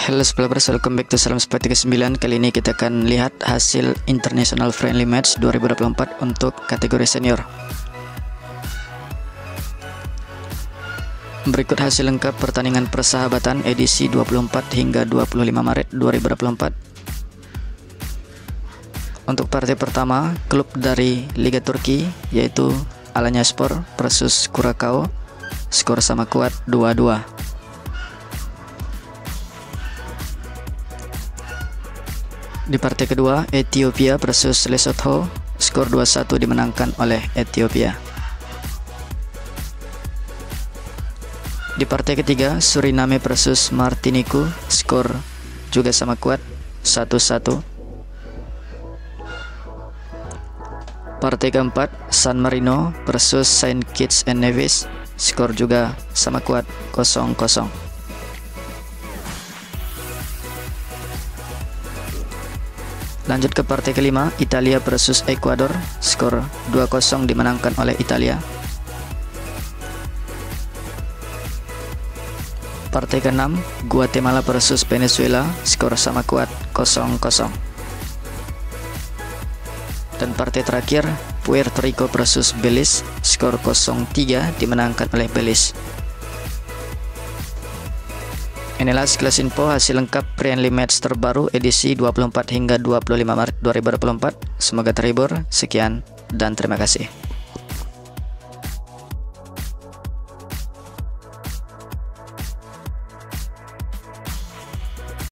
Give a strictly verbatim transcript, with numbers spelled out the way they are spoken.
Halo Spellers, welcome back to Salam Sport tiga puluh sembilan. Kali ini kita akan lihat hasil International Friendly Match dua ribu dua puluh empat untuk kategori senior. Berikut hasil lengkap pertandingan persahabatan edisi dua puluh empat hingga dua puluh lima Maret dua ribu dua puluh empat. Untuk partai pertama, klub dari Liga Turki yaitu Alanyaspor versus Curacao, skor sama kuat dua dua. Di partai kedua, Ethiopia versus Lesotho, skor dua satu dimenangkan oleh Ethiopia. Di partai ketiga, Suriname versus Martiniku, skor juga sama kuat satu satu. Partai keempat, San Marino versus Saint Kitts and Nevis, skor juga sama kuat kosong kosong. Lanjut ke partai kelima, Italia versus Ekuador, skor dua kosong dimenangkan oleh Italia. Partai keenam, Guatemala versus Venezuela, skor sama kuat kosong kosong. Dan partai terakhir, Puerto Rico versus Belize, skor kosong tiga dimenangkan oleh Belize. Inilah sekilas info hasil lengkap friendly match terbaru edisi dua puluh empat hingga dua puluh lima Maret dua ribu dua puluh empat. Semoga terhibur. Sekian dan terima kasih.